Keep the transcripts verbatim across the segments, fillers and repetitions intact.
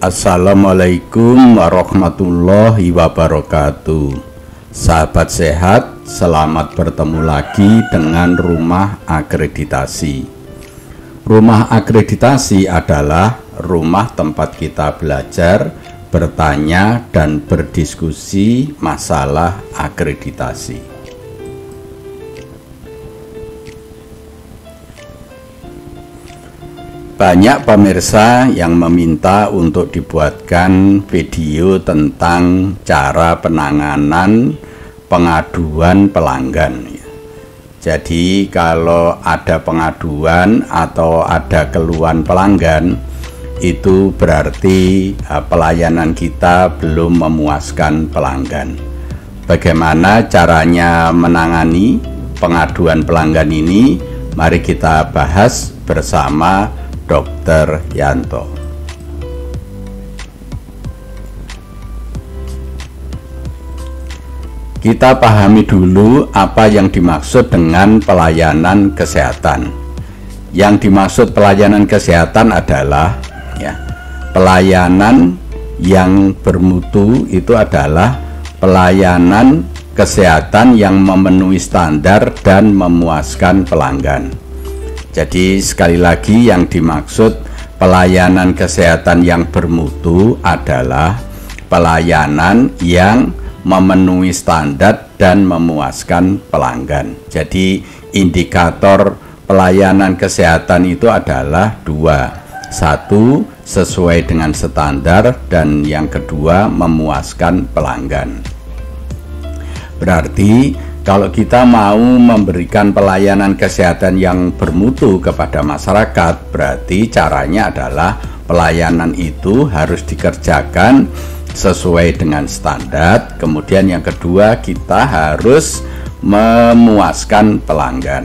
Assalamualaikum warahmatullahi wabarakatuh. Sahabat sehat, selamat bertemu lagi dengan Rumah Akreditasi. Rumah Akreditasi adalah rumah tempat kita belajar, bertanya, dan berdiskusi masalah akreditasi. Banyak pemirsa yang meminta untuk dibuatkan video tentang cara penanganan pengaduan pelanggan. Jadi kalau ada pengaduan atau ada keluhan pelanggan, itu berarti pelayanan kita belum memuaskan pelanggan. Bagaimana caranya menangani pengaduan pelanggan ini? Mari kita bahas bersama Dokter Yanto. Kita pahami dulu apa yang dimaksud dengan pelayanan kesehatan. Yang dimaksud pelayanan kesehatan adalah ya, pelayanan yang bermutu itu adalah pelayanan kesehatan yang memenuhi standar dan memuaskan pelanggan. Jadi sekali lagi yang dimaksud pelayanan kesehatan yang bermutu adalah pelayanan yang memenuhi standar dan memuaskan pelanggan. Jadi indikator pelayanan kesehatan itu adalah dua. Satu, sesuai dengan standar, dan yang kedua, memuaskan pelanggan. Berarti kalau kita mau memberikan pelayanan kesehatan yang bermutu kepada masyarakat, berarti caranya adalah pelayanan itu harus dikerjakan sesuai dengan standar. Kemudian yang kedua, kita harus memuaskan pelanggan.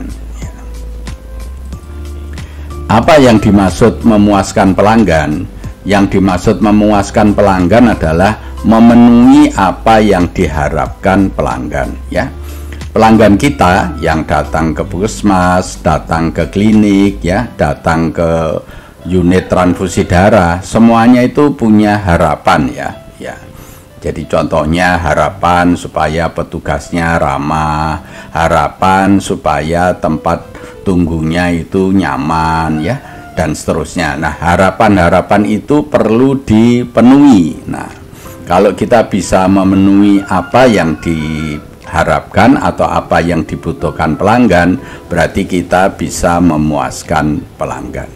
Apa yang dimaksud memuaskan pelanggan? Yang dimaksud memuaskan pelanggan adalah memenuhi apa yang diharapkan pelanggan, ya. Pelanggan kita yang datang ke puskesmas, datang ke klinik, ya, datang ke unit transfusi darah, semuanya itu punya harapan, ya, ya. Jadi contohnya harapan supaya petugasnya ramah, harapan supaya tempat tunggunya itu nyaman, ya, dan seterusnya. Nah, harapan-harapan itu perlu dipenuhi. Nah, kalau kita bisa memenuhi apa yang di harapkan atau apa yang dibutuhkan pelanggan, berarti kita bisa memuaskan pelanggan.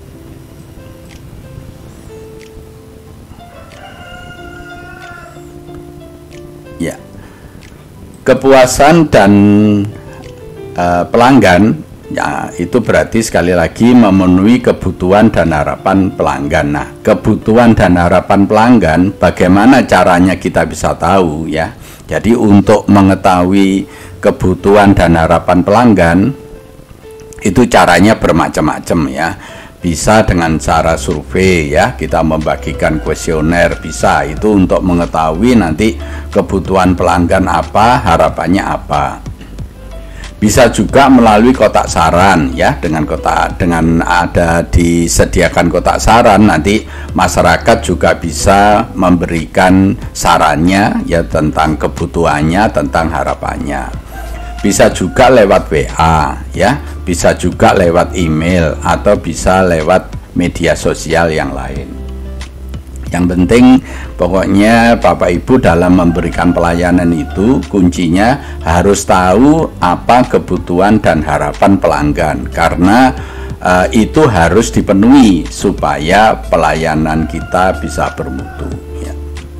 Ya, kepuasan dan uh, pelanggan, ya, itu berarti sekali lagi memenuhi kebutuhan dan harapan pelanggan. Nah, kebutuhan dan harapan pelanggan, bagaimana caranya kita bisa tahu, ya? Jadi untuk mengetahui kebutuhan dan harapan pelanggan itu caranya bermacam-macam, ya. Bisa dengan cara survei, ya, kita membagikan kuesioner, bisa itu untuk mengetahui nanti kebutuhan pelanggan apa, harapannya apa. Bisa juga melalui kotak saran, ya, dengan kotak dengan ada disediakan kotak saran, nanti masyarakat juga bisa memberikan sarannya, ya, tentang kebutuhannya, tentang harapannya. Bisa juga lewat W A, ya, bisa juga lewat email atau bisa lewat media sosial yang lain. Yang penting pokoknya Bapak Ibu dalam memberikan pelayanan itu kuncinya harus tahu apa kebutuhan dan harapan pelanggan, karena uh, itu harus dipenuhi supaya pelayanan kita bisa bermutu, ya.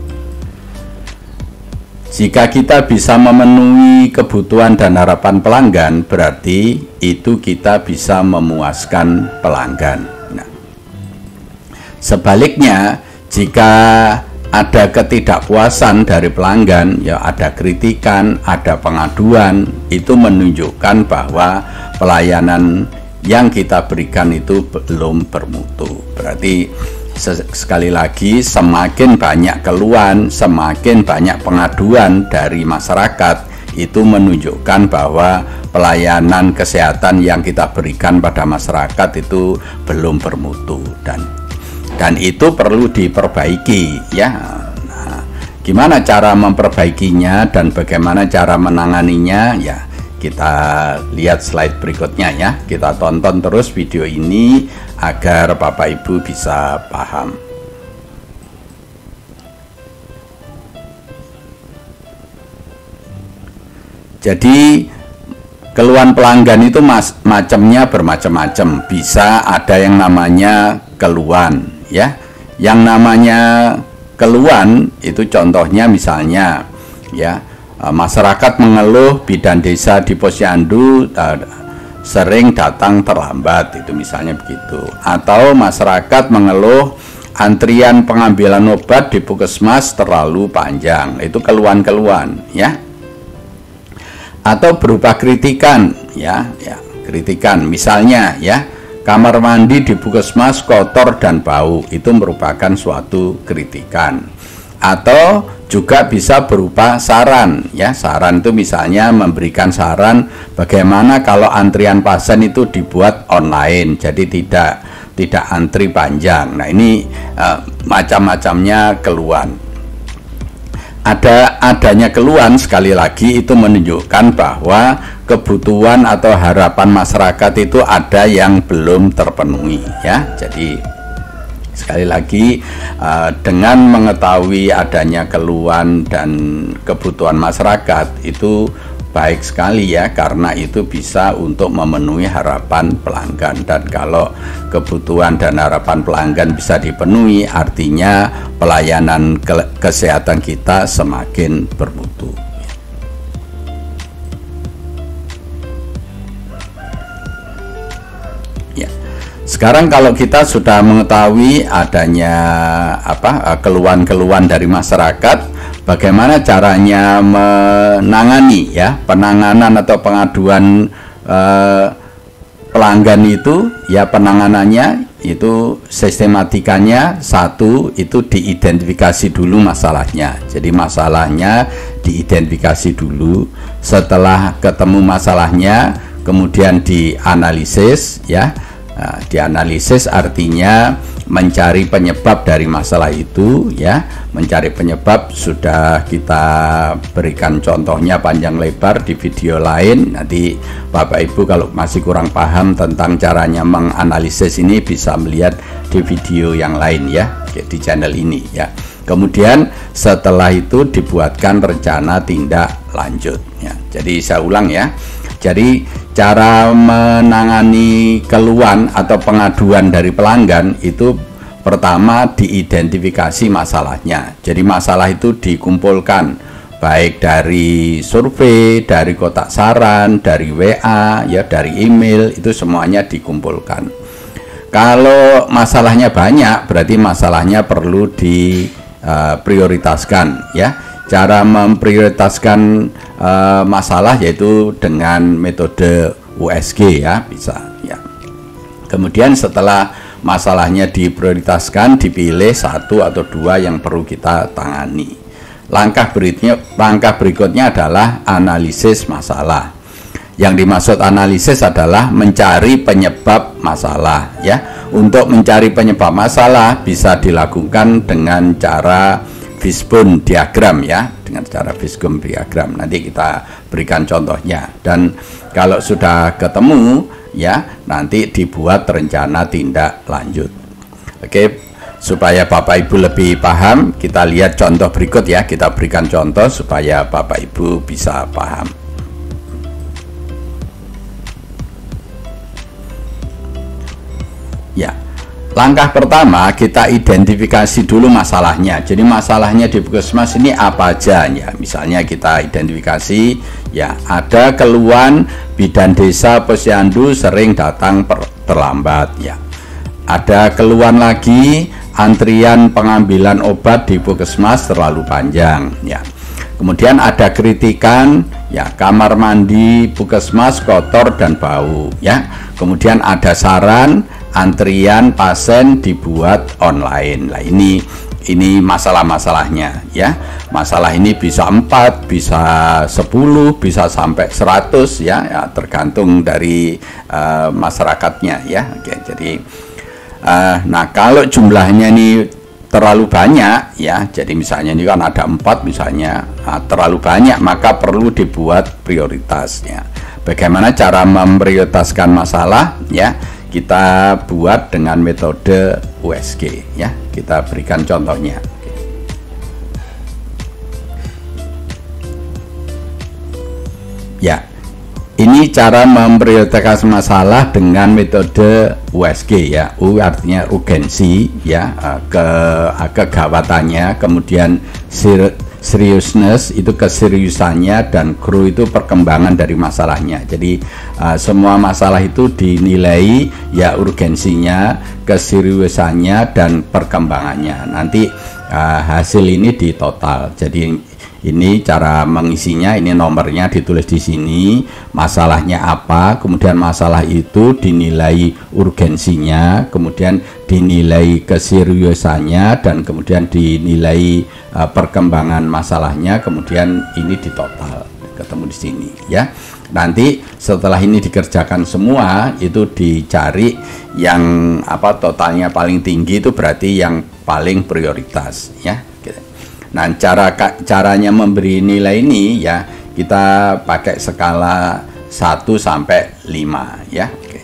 Jika kita bisa memenuhi kebutuhan dan harapan pelanggan, berarti itu kita bisa memuaskan pelanggan. Nah, sebaliknya, jika ada ketidakpuasan dari pelanggan, ya, ada kritikan, ada pengaduan, itu menunjukkan bahwa pelayanan yang kita berikan itu belum bermutu. Berarti sekali lagi, semakin banyak keluhan, semakin banyak pengaduan dari masyarakat, itu menunjukkan bahwa pelayanan kesehatan yang kita berikan pada masyarakat itu belum bermutu. Dan dan itu perlu diperbaiki ya. Nah, gimana cara memperbaikinya dan bagaimana cara menanganinya ya, kita lihat slide berikutnya ya. Kita tonton terus video ini agar Bapak Ibu bisa paham. Jadi keluhan pelanggan itu mas, macamnya bermacam-macam. Bisa ada yang namanya keluhan ya. Yang namanya keluhan itu contohnya misalnya ya, masyarakat mengeluh bidan desa di posyandu uh, sering datang terlambat, itu misalnya begitu. Atau masyarakat mengeluh antrian pengambilan obat di puskesmas terlalu panjang, itu keluhan-keluhan ya. Atau berupa kritikan ya, ya kritikan misalnya ya, kamar mandi di puskesmas kotor dan bau, itu merupakan suatu kritikan. Atau juga bisa berupa saran ya. Saran itu misalnya memberikan saran bagaimana kalau antrian pasien itu dibuat online, jadi tidak tidak antri panjang. Nah ini uh, macam-macamnya keluhan. Ada adanya keluhan sekali lagi itu menunjukkan bahwa kebutuhan atau harapan masyarakat itu ada yang belum terpenuhi ya. Jadi sekali lagi uh, dengan mengetahui adanya keluhan dan kebutuhan masyarakat itu baik sekali ya, karena itu bisa untuk memenuhi harapan pelanggan. Dan kalau kebutuhan dan harapan pelanggan bisa dipenuhi, artinya pelayanan ke kesehatan kita semakin bermutu. Ya. Sekarang kalau kita sudah mengetahui adanya apa keluhan-keluhan dari masyarakat, bagaimana caranya menangani ya, penanganan atau pengaduan eh, pelanggan itu ya. Penanganannya itu sistematikanya satu, itu diidentifikasi dulu masalahnya. Jadi masalahnya diidentifikasi dulu, setelah ketemu masalahnya kemudian dianalisis ya. Nah, dianalisis artinya mencari penyebab dari masalah itu ya. Mencari penyebab sudah kita berikan contohnya panjang lebar di video lain. Nanti Bapak Ibu kalau masih kurang paham tentang caranya menganalisis ini bisa melihat di video yang lain ya, di channel ini ya. Kemudian setelah itu dibuatkan rencana tindak lanjut ya. Jadi saya ulang ya. Jadi cara menangani keluhan atau pengaduan dari pelanggan itu pertama diidentifikasi masalahnya. Jadi masalah itu dikumpulkan baik dari survei, dari kotak saran, dari W A ya, dari email, itu semuanya dikumpulkan. Kalau masalahnya banyak berarti masalahnya perlu diprioritaskan ya. Cara memprioritaskan uh, masalah yaitu dengan metode U S G ya, bisa ya. Kemudian setelah masalahnya diprioritaskan, dipilih satu atau dua yang perlu kita tangani. Langkah berikutnya, langkah berikutnya adalah analisis masalah. Yang dimaksud analisis adalah mencari penyebab masalah ya. Untuk mencari penyebab masalah bisa dilakukan dengan cara fishbone diagram ya, dengan cara fishbone diagram. Nanti kita berikan contohnya. Dan kalau sudah ketemu ya, nanti dibuat rencana tindak lanjut. Oke, supaya Bapak Ibu lebih paham, kita lihat contoh berikut ya. Kita berikan contoh supaya Bapak Ibu bisa paham. Ya. Langkah pertama kita identifikasi dulu masalahnya. Jadi masalahnya di puskesmas ini apa aja ya. Misalnya kita identifikasi ya, ada keluhan bidan desa posyandu sering datang terlambat ya. Ada keluhan lagi antrian pengambilan obat di puskesmas terlalu panjang ya. Kemudian ada kritikan ya, kamar mandi puskesmas kotor dan bau ya. Kemudian ada saran antrian pasien dibuat online. Nah ini ini masalah-masalahnya ya. Masalah ini bisa empat, bisa sepuluh, bisa sampai seratus ya, ya tergantung dari uh, masyarakatnya ya. Oke, jadi Uh, nah kalau jumlahnya ini terlalu banyak ya, jadi misalnya ini kan ada empat misalnya, nah, terlalu banyak, maka perlu dibuat prioritasnya. Bagaimana cara memprioritaskan masalah ya? Kita buat dengan metode U S G ya. Kita berikan contohnya. Ya, ini cara memprioritaskan masalah dengan metode U S G ya. U artinya urgensi ya, ke kegawatannya, kemudian seriousness itu keseriusannya, dan grow itu perkembangan dari masalahnya. Jadi uh, semua masalah itu dinilai ya urgensinya, keseriusannya, dan perkembangannya. Nanti uh, hasil ini di total. Jadi ini cara mengisinya, ini nomornya ditulis di sini, masalahnya apa, kemudian masalah itu dinilai urgensinya, kemudian dinilai keseriusannya, dan kemudian dinilai uh, perkembangan masalahnya, kemudian ini di total, ketemu di sini ya. Nanti setelah ini dikerjakan semua, itu dicari yang apa totalnya paling tinggi, itu berarti yang paling prioritas ya. Nah, cara caranya memberi nilai ini ya, kita pakai skala satu sampai lima ya. Oke.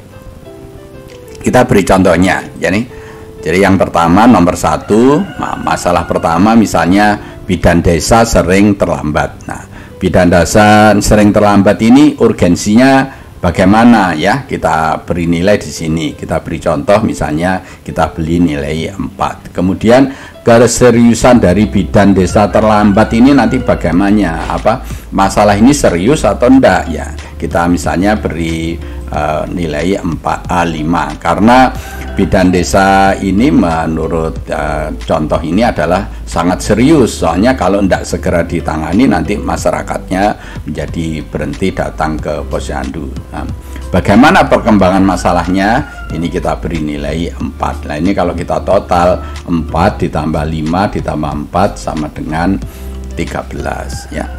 Kita beri contohnya. Jadi jadi yang pertama, nomor satu, masalah pertama misalnya bidan desa sering terlambat. Nah, bidan desa sering terlambat ini urgensinya bagaimana ya? Kita beri nilai di sini. Kita beri contoh misalnya kita beli nilai empat. Kemudian keseriusan dari bidan desa terlambat ini nanti bagaimana, apa masalah ini serius atau enggak ya, kita misalnya beri uh, nilai empat A lima, karena bidan desa ini menurut uh, contoh ini adalah sangat serius, soalnya kalau enggak segera ditangani nanti masyarakatnya menjadi berhenti datang ke posyandu. Nah, bagaimana perkembangan masalahnya? Ini kita beri nilai empat. Nah, ini kalau kita total empat ditambah lima ditambah empat sama dengan tiga belas ya.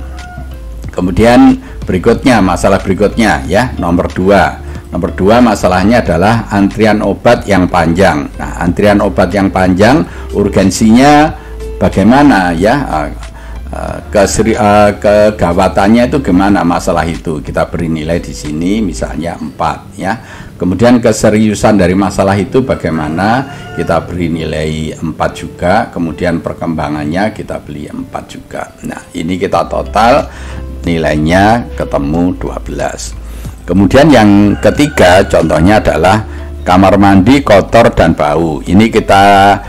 Kemudian berikutnya, masalah berikutnya ya, nomor dua. Nomor dua masalahnya adalah antrian obat yang panjang. Nah, antrian obat yang panjang urgensinya bagaimana ya? Keseri, uh, kegawatannya itu gimana masalah itu, kita beri nilai di sini misalnya empat ya. Kemudian keseriusan dari masalah itu bagaimana, kita beri nilai empat juga. Kemudian perkembangannya kita beri empat juga. Nah, ini kita total nilainya ketemu dua belas. Kemudian yang ketiga contohnya adalah kamar mandi kotor dan bau. Ini kita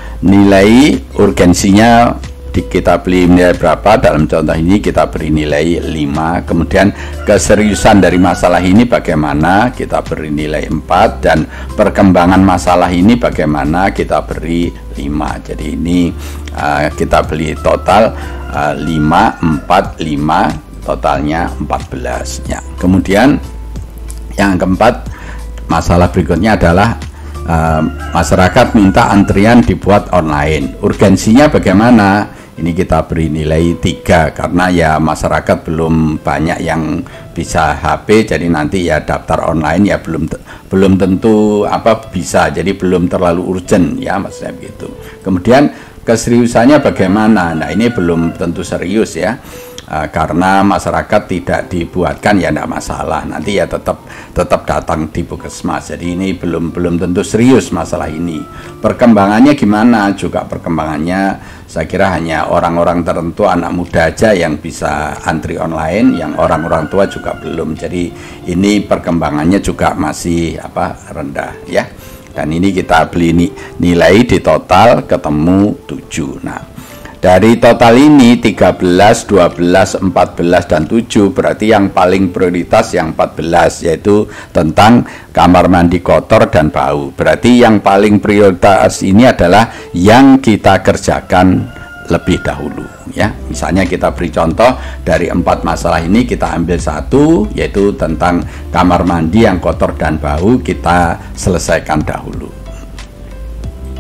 nilai urgensinya, kita beli nilai berapa, dalam contoh ini kita beri nilai lima. Kemudian keseriusan dari masalah ini bagaimana, kita beri nilai empat, dan perkembangan masalah ini bagaimana, kita beri lima. Jadi ini uh, kita beli total uh, lima, empat, lima, totalnya empat belas ya. Kemudian yang keempat, masalah berikutnya adalah uh, masyarakat minta antrian dibuat online. Urgensinya bagaimana? Ini kita beri nilai tiga, karena ya masyarakat belum banyak yang bisa H P, jadi nanti ya daftar online ya belum belum tentu apa bisa, jadi belum terlalu urgent ya maksudnya begitu. Kemudian keseriusannya bagaimana? Nah, ini belum tentu serius ya. Uh, karena masyarakat tidak dibuatkan ya tidak masalah, nanti ya tetap tetap datang di puskesmas. Jadi ini belum belum tentu serius masalah ini. Perkembangannya gimana? Juga perkembangannya saya kira hanya orang-orang tertentu, anak muda aja yang bisa antri online, yang orang-orang tua juga belum. Jadi ini perkembangannya juga masih apa rendah ya. Dan ini kita beli nilai di total ketemu tujuh. Nah, dari total ini tiga belas, dua belas, empat belas, dan tujuh, berarti yang paling prioritas yang empat belas, yaitu tentang kamar mandi kotor dan bau. Berarti yang paling prioritas ini adalah yang kita kerjakan lebih dahulu ya. Misalnya kita beri contoh, dari empat masalah ini kita ambil satu, yaitu tentang kamar mandi yang kotor dan bau, kita selesaikan dahulu.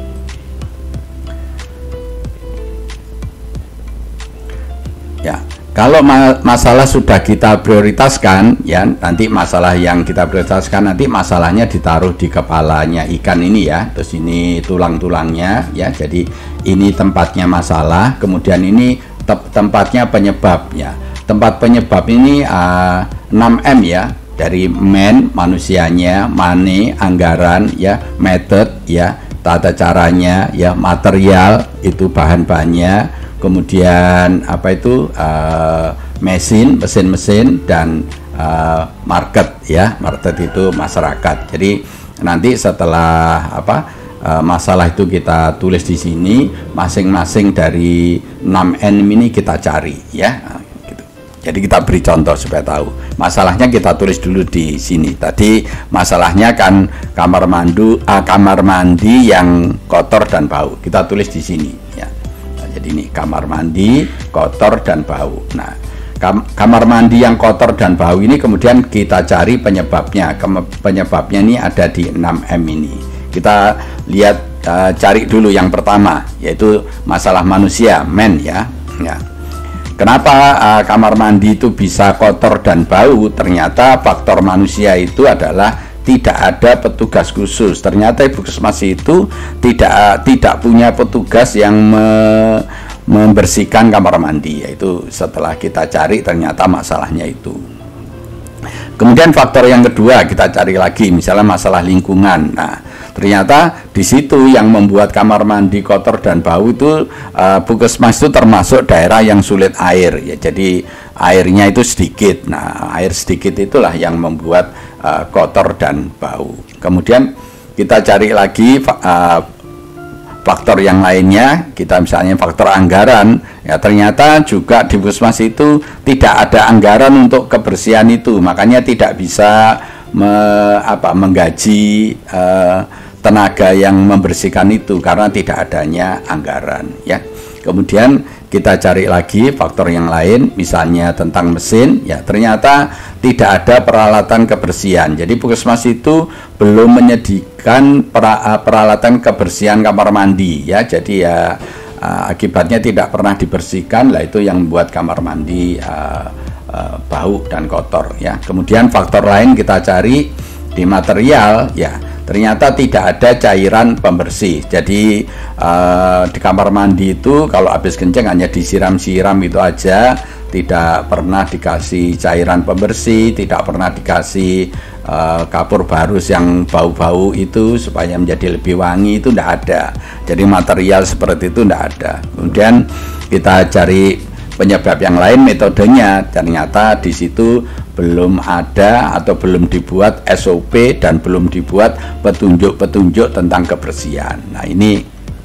Ya, Kalau ma masalah sudah kita prioritaskan, ya nanti masalah yang kita prioritaskan nanti masalahnya ditaruh di kepalanya ikan ini ya, terus ini tulang-tulangnya ya, jadi ini tempatnya masalah, kemudian ini te tempatnya penyebabnya. Tempat penyebab ini uh, enam M ya, dari man manusianya, money anggaran ya, method ya tata caranya ya, material itu bahan-bahannya, kemudian apa itu uh, mesin mesin-mesin dan uh, market ya, market itu masyarakat. Jadi nanti setelah apa uh, masalah itu kita tulis di sini, masing-masing dari enam N ini kita cari ya. Nah, gitu. Jadi kita beri contoh supaya tahu. Masalahnya kita tulis dulu di sini. Tadi masalahnya kan kamar mandu uh, kamar mandi yang kotor dan bau. Kita tulis di sini ya. Jadi ini kamar mandi kotor dan bau. Nah, kam kamar mandi yang kotor dan bau ini kemudian kita cari penyebabnya. Kem penyebabnya ini ada di enam M ini. Kita lihat uh, cari dulu yang pertama, yaitu masalah manusia, men ya. Ya. Kenapa uh, kamar mandi itu bisa kotor dan bau? Ternyata faktor manusia itu adalah tidak ada petugas khusus. Ternyata Ibu Puskesmas itu tidak tidak punya petugas yang me, membersihkan kamar mandi. Yaitu setelah kita cari ternyata masalahnya itu. Kemudian faktor yang kedua kita cari lagi, misalnya masalah lingkungan. Nah, ternyata di situ yang membuat kamar mandi kotor dan bau itu uh, Puskesmas itu termasuk daerah yang sulit air ya. Jadi airnya itu sedikit. Nah, air sedikit itulah yang membuat Uh, kotor dan bau. Kemudian kita cari lagi uh, faktor yang lainnya. Kita misalnya faktor anggaran ya, ternyata juga di Puskesmas itu tidak ada anggaran untuk kebersihan itu, makanya tidak bisa me, apa, menggaji uh, tenaga yang membersihkan itu karena tidak adanya anggaran ya. Kemudian kita cari lagi faktor yang lain, misalnya tentang mesin ya, ternyata tidak ada peralatan kebersihan. Jadi Puskesmas itu belum menyediakan peralatan kebersihan kamar mandi ya. Jadi ya akibatnya tidak pernah dibersihkan, lah itu yang membuat kamar mandi uh, uh, bau dan kotor ya. Kemudian faktor lain kita cari di material ya, ternyata tidak ada cairan pembersih. Jadi uh, di kamar mandi itu kalau habis kencing hanya disiram-siram itu aja, tidak pernah dikasih cairan pembersih, tidak pernah dikasih uh, kapur barus yang bau-bau itu supaya menjadi lebih wangi, itu tidak ada. Jadi material seperti itu tidak ada. Kemudian kita cari penyebab yang lain, metodenya, ternyata di situ belum ada atau belum dibuat S O P dan belum dibuat petunjuk-petunjuk tentang kebersihan. Nah, ini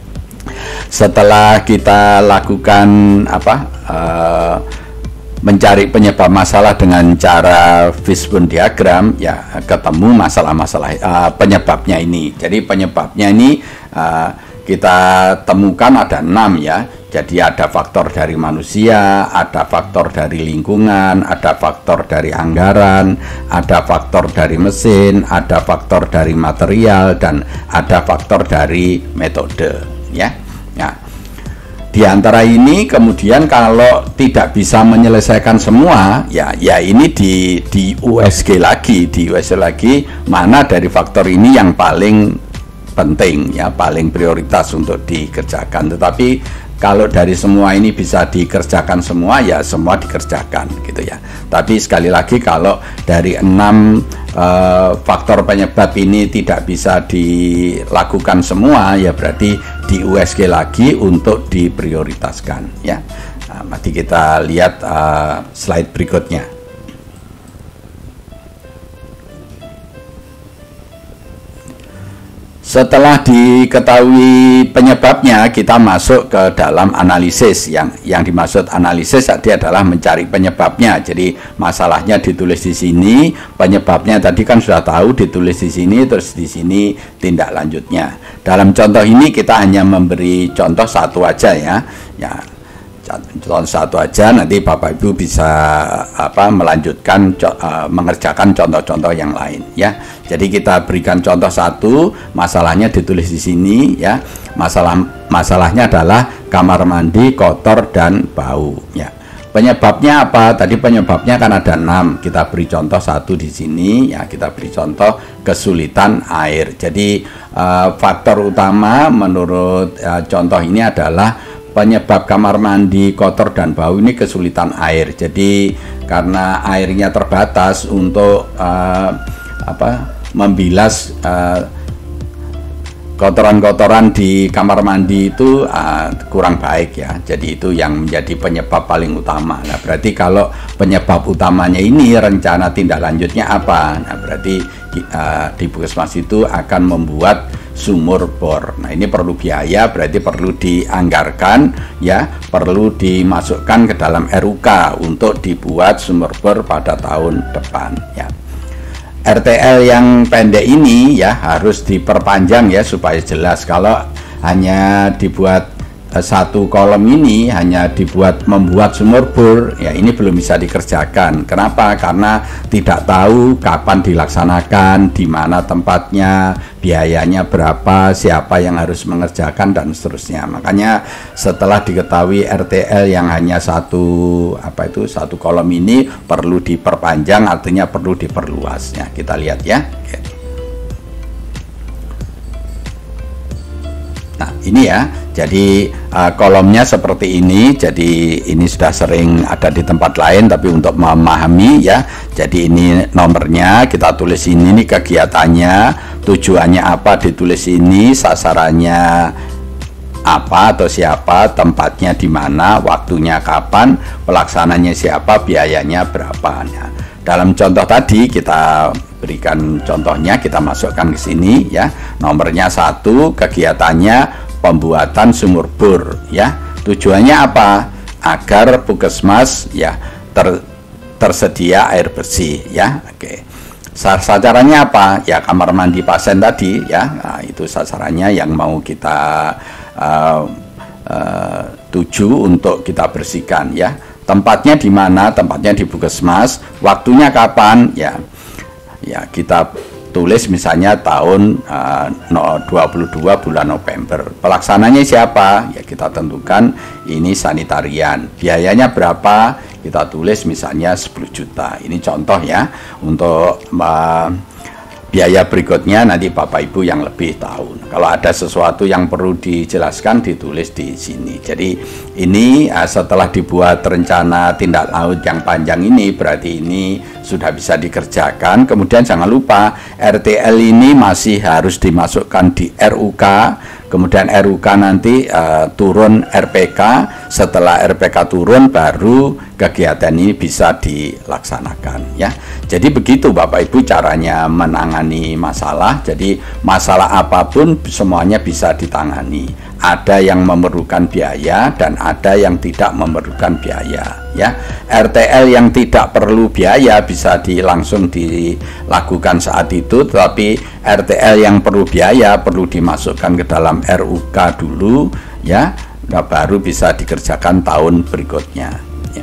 setelah kita lakukan apa uh, mencari penyebab masalah dengan cara fishbone diagram ya, ketemu masalah-masalah uh, penyebabnya ini. Jadi penyebabnya ini uh, kita temukan ada enam ya. Jadi ada faktor dari manusia, ada faktor dari lingkungan, ada faktor dari anggaran, ada faktor dari mesin, ada faktor dari material, dan ada faktor dari metode ya. Nah, di antara ini kemudian kalau tidak bisa menyelesaikan semua ya, ya ini di di U S G lagi, di U S G lagi mana dari faktor ini yang paling penting ya, paling prioritas untuk dikerjakan. Tetapi kalau dari semua ini bisa dikerjakan semua ya semua dikerjakan gitu ya. Tapi sekali lagi kalau dari enam uh, faktor penyebab ini tidak bisa dilakukan semua ya berarti di U S G lagi untuk diprioritaskan ya. Nah, mari kita lihat uh, slide berikutnya. Setelah diketahui penyebabnya, kita masuk ke dalam analisis. Yang yang dimaksud analisis tadi adalah mencari penyebabnya. Jadi masalahnya ditulis di sini, penyebabnya tadi kan sudah tahu ditulis di sini, terus di sini tindak lanjutnya. Dalam contoh ini kita hanya memberi contoh satu aja ya. Ya, contoh satu aja, nanti Bapak Ibu bisa apa melanjutkan uh, mengerjakan contoh-contoh yang lain ya. Jadi kita berikan contoh satu, masalahnya ditulis di sini ya. Masalah masalahnya adalah kamar mandi kotor dan bau ya. Penyebabnya apa? Tadi penyebabnya kan ada enam. Kita beri contoh satu di sini ya. Kita beri contoh kesulitan air. Jadi uh, faktor utama menurut uh, contoh ini adalah penyebab kamar mandi kotor dan bau ini kesulitan air. Jadi karena airnya terbatas untuk uh, apa? membilas uh, kotoran-kotoran di kamar mandi itu uh, kurang baik ya. Jadi itu yang menjadi penyebab paling utama. Nah, berarti kalau penyebab utamanya ini rencana tindak lanjutnya apa? Nah, berarti uh, di puskesmas itu akan membuat sumur bor. Nah, ini perlu biaya, berarti perlu dianggarkan ya, perlu dimasukkan ke dalam R U K untuk dibuat sumur bor pada tahun depan ya. R T L yang pendek ini ya harus diperpanjang ya supaya jelas. Kalau hanya dibuat eh, satu kolom ini hanya dibuat membuat sumur bor ya, ini belum bisa dikerjakan. Kenapa? Karena tidak tahu kapan dilaksanakan, di mana tempatnya, biayanya berapa, siapa yang harus mengerjakan dan seterusnya. Makanya setelah diketahui R T L yang hanya satu apa itu satu kolom ini perlu diperpanjang, artinya perlu diperluasnya. Kita lihat ya. Nah, ini ya. Jadi uh, kolomnya seperti ini. Jadi ini sudah sering ada di tempat lain, tapi untuk memahami ya. Jadi ini nomornya kita tulis ini, nih kegiatannya, tujuannya apa ditulis ini, sasarannya apa atau siapa, tempatnya di mana, waktunya kapan, pelaksananya siapa, biayanya berapa. Nah, dalam contoh tadi kita berikan contohnya, kita masukkan ke sini ya. Nomornya satu, kegiatannya pembuatan sumur bor ya. Tujuannya apa? Agar puskesmas ya ter, tersedia air bersih ya. Oke. Sasarannya apa? Ya kamar mandi pasien tadi ya. Nah, itu sasarannya yang mau kita uh, uh, tuju untuk kita bersihkan ya. Tempatnya di mana? Tempatnya di puskesmas. Waktunya kapan? Ya. Ya, kita tulis misalnya tahun uh, dua puluh dua bulan November. Pelaksananya siapa? Ya kita tentukan ini sanitarian. Biayanya berapa? Kita tulis misalnya sepuluh juta. Ini contoh ya. Untuk uh, biaya berikutnya nanti Bapak Ibu yang lebih tahu. Kalau ada sesuatu yang perlu dijelaskan ditulis di sini. Jadi ini uh, setelah dibuat rencana tindak lanjut yang panjang ini berarti ini sudah bisa dikerjakan. Kemudian jangan lupa R T L ini masih harus dimasukkan di R U K. Kemudian R U K nanti uh, turun R P K. Setelah R P K turun baru kegiatan ini bisa dilaksanakan ya. Jadi begitu Bapak Ibu caranya menangani masalah. Jadi masalah apapun semuanya bisa ditangani. Ada yang memerlukan biaya dan ada yang tidak memerlukan biaya ya. R T L yang tidak perlu biaya bisa di, langsung dilakukan saat itu, tetapi R T L yang perlu biaya perlu dimasukkan ke dalam R U K dulu ya, nah, baru bisa dikerjakan tahun berikutnya ya.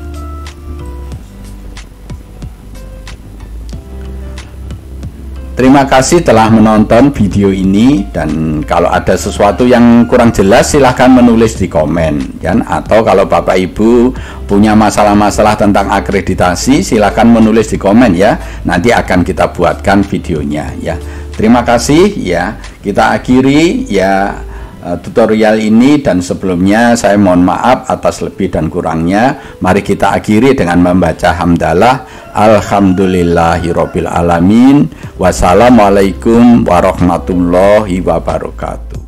Terima kasih telah menonton video ini, dan kalau ada sesuatu yang kurang jelas silahkan menulis di komen ya. Atau kalau Bapak Ibu punya masalah-masalah tentang akreditasi silahkan menulis di komen ya. Nanti akan kita buatkan videonya ya. Terima kasih ya. Kita akhiri ya tutorial ini, dan sebelumnya saya mohon maaf atas lebih dan kurangnya. Mari kita akhiri dengan membaca hamdalah. Alhamdulillahirabbil alamin. Wassalamualaikum warahmatullahi wabarakatuh.